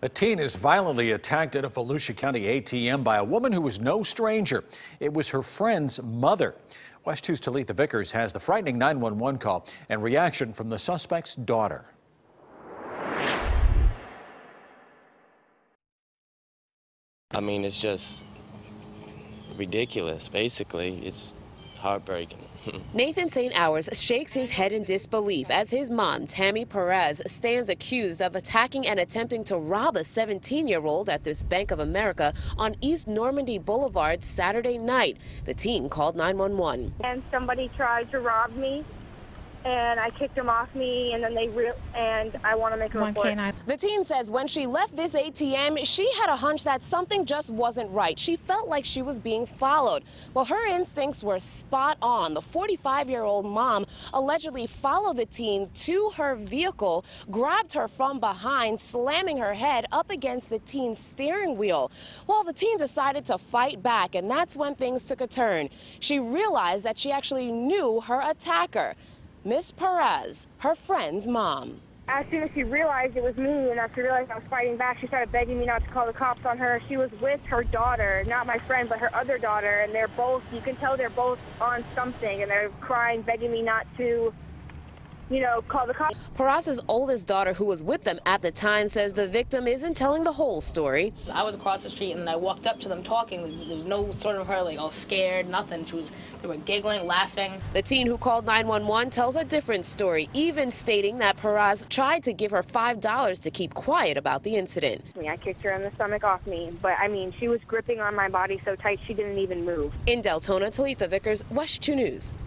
A teen is violently attacked at a Volusia County ATM by a woman who was no stranger. It was her friend's mother. WESH 2's Talitha Vickers has the frightening 911 call and reaction from the suspect's daughter. I mean, it's just ridiculous, basically. It's heartbreaking. Nathan St. Hours shakes his head in disbelief as his mom, Tammy Perez, stands accused of attacking and attempting to rob a 17-year-old at this Bank of America on East Normandy Boulevard Saturday night. The teen called 911. And somebody tried to rob me, and I kicked them off me, and then and I want to make a report. The teen says when she left this ATM, she had a hunch that something just wasn't right. She felt like she was being followed. Well, her instincts were spot on. The 45-year-old mom allegedly followed the teen to her vehicle, grabbed her from behind, slamming her head up against the teen's steering wheel. Well, the teen decided to fight back, and that's when things took a turn. She realized that she actually knew her attacker. Miss Perez, her friend's mom. As soon as she realized it was me, and after realizing I was fighting back, she started begging me not to call the cops on her. She was with her daughter, not my friend, but her other daughter, and they're both, you can tell they're both on something, and they're crying, begging me not to, call the cops. Perez's oldest daughter, who was with them at the time, says the victim isn't telling the whole story. I was across the street and I walked up to them talking. There was no sort of her like all scared, nothing. They were giggling, laughing. The teen who called 911 tells a different story, even stating that Perez tried to give her $5 to keep quiet about the incident. I kicked her in the stomach off me, but I mean, she was gripping on my body so tight she didn't even move. In Deltona, Talitha Vickers, WESH 2 News.